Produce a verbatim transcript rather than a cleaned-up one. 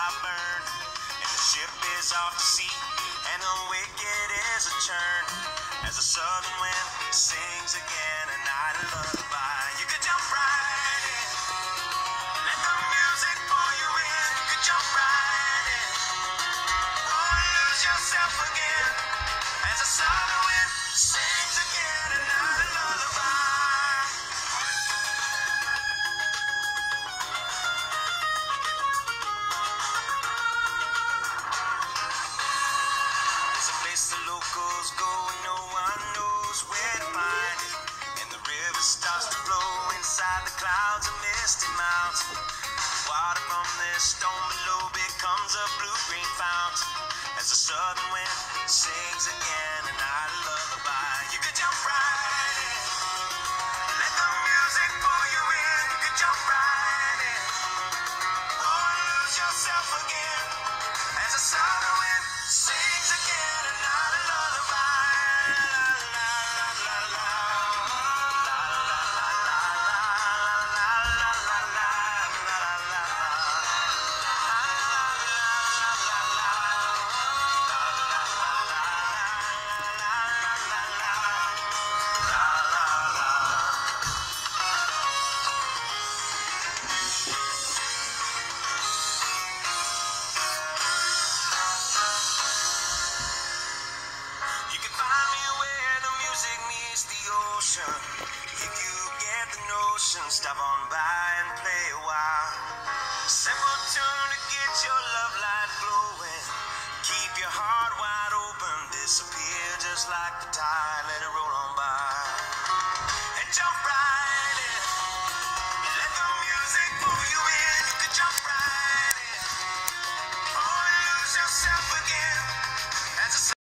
fire burn, and the ship is off to sea, and the wicked is a churn, as the southern wind sings again a night lullaby. You could jump right in, let the music pull you in. You could jump right in, oh, lose yourself again, as the southern wind sings again a night lullaby. There's a place the locals go and no one knows where to find it, and the river starts to flow inside the clouds of misty mountains. Water from this stone below becomes a blue-green fountain, as the southern wind sings again a night lullaby. You could jump right in, let the music pull you in. You could jump right in, or lose yourself again, as the southern wind sings again a night lullaby. La la la la la, la la la la la, la la la la la You can find me where the music meets the ocean. If you get the notion, stop on by and play a while. Simple tune to get your love light flowing. Keep your heart wide open, disappear just like the tide.